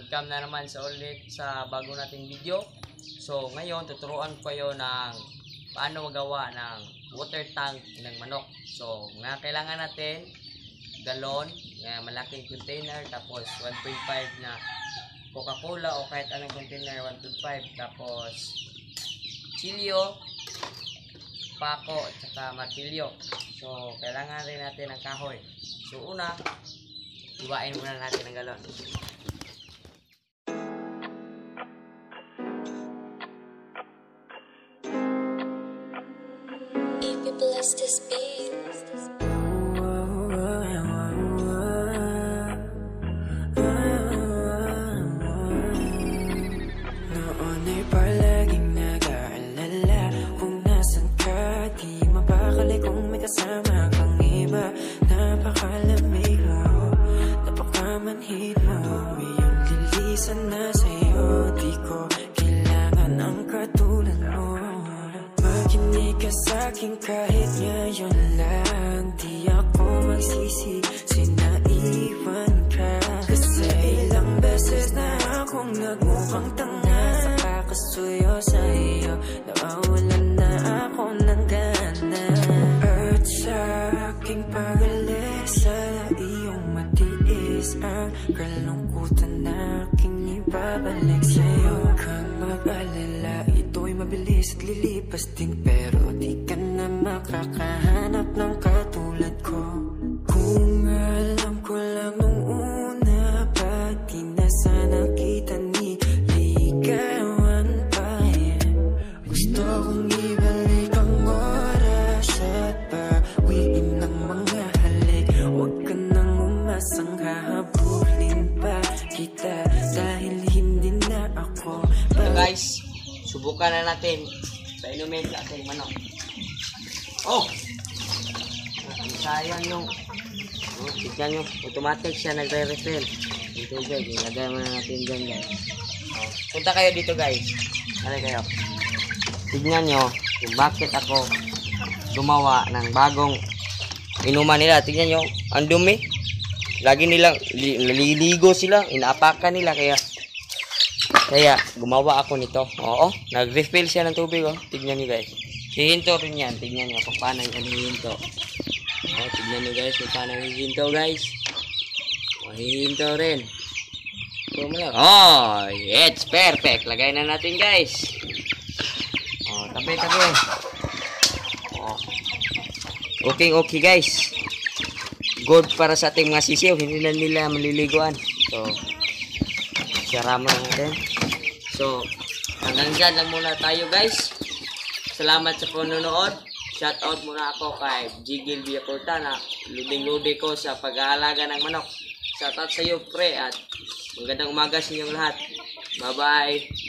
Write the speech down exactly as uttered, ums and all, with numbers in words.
welcome na naman sa ulit sa bago nating video. So ngayon tuturuan ko kayo ng paano magawa ng water tank ng manok. So nga kailangan natin galon, nga malaking container, tapos one point five na Coca-Cola o kahit anong container one point five, tapos chilyo, pako at saka martilyo. So kailangan rin natin ng kahoy. So una, iwain muna natin ang galon. Bless this beat. Noon ay palaging nag-aalala kung nasan ka, di mapakali kung may kasama kang iba. Napakalamig mo, napakamanhid mo, iyong lilisan na sa'yo. Di ko kailangan ang katulad mo. Makinig ka sa'kin kahit ngayon lang, di ako magsisi, sinaiwan ka. Kasi ilang beses na akong nagmukhang tanga sa kakasuyo sa iyo, nawawalan na ako ng gana. At sa aking pag-alis, sa iyong matiis ang kalungkutan na aking ibabalik sa'yo. Huwag kang mag-alala, ito'y mabilis at lilipas din, pero di ka na makakahanap ng katulad ko. Kung alam ko lang nung una, ba't di na sana kita niligawan pa yan? Gusto kong ibalik ang oras at bawiin ng mga halik. Huwag ka nang umasang hahabulin pa kita, dahil hindi na ako So guys, subukan na natin painumin sa ating manok. Oh! Sayang yung oh, tignan nyo, automatic siya nagre-refill. Ito guys, ilagay mo na natin dyan guys. Oh, punta kayo dito guys. Ano kayo? Tignan nyo kung bakit ako gumawa ng bagong inuman nila. Tignan nyo, ang dumi. Lagi nilang naliligo sila, inaapakan nila, kaya kaya gumawa ako nito. Oo, nag-refill siya ng tubig. Oh. Tignan nyo guys. Hihinto rin yan. Tignan nyo kung paano yung hihinto. Oh, tignan nyo guys kung paano yung hihinto guys. Oh, hihinto rin. Oh, it's perfect. Lagay na natin guys. Oh, tabi tabi. Oh. Okay, okay guys. Good para sa ating mga sisiw. Hindi na nila maliliguan. So, sara mo natin. So, hanggang dyan lang muna tayo guys. Salamat sa panonood. Shout out muna ako kay Jigil Villacorta na luding-ludi ko sa pag-aalaga ng manok. Shout out sa iyo pre, at magandang umaga sa inyong lahat. Bye bye.